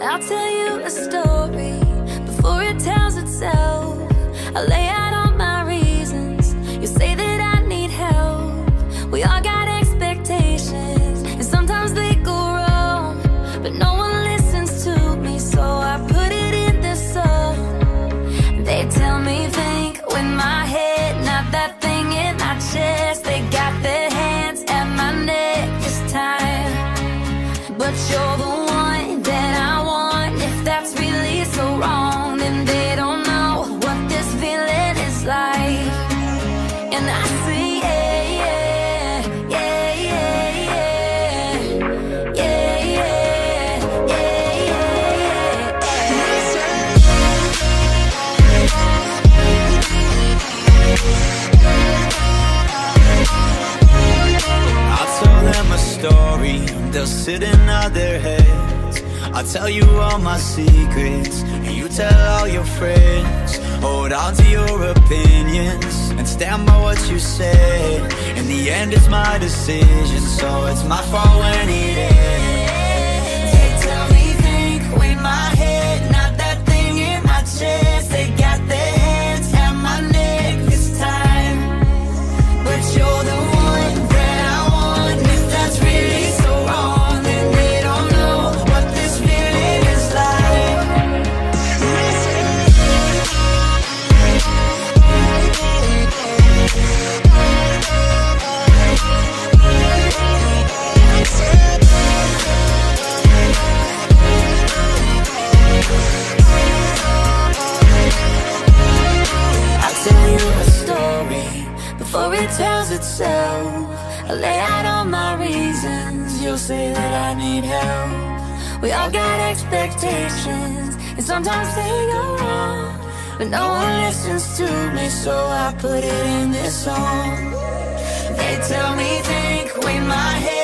I'll tell you a story before it tells itself. I lay out all my reasons. You say that I need help. We all got expectations, and sometimes they go wrong, but no one listens to me, so I put it in this song. They tell me think with my head, not that thing in my chest. They got their hands at my neck this time, but you're the one that I want. If that's really so wrong, then they don't know what this feeling is like. And I say yeah, yeah, yeah, yeah, yeah, yeah, yeah, yeah, yeah. I'll tell them a story, they'll sit and nod their heads. I'll tell you all my secrets, and you tell all your friends. Hold on to your opinions, and stand by what you said. In the end it's my decision, so it's my fault when it ends. They tell me think with my head, not that thing in my chest. They got their hands at my neck this time, but you're the one that I want. If that's really so wrong, then they don't know what this feeling is like. I'll tell you a story before it tells itself. I lay out all my reasons. You'll say that I need help. We all got expectations, and sometimes they go wrong, but no one listens to me, so I put it in this song. They tell me think with my head,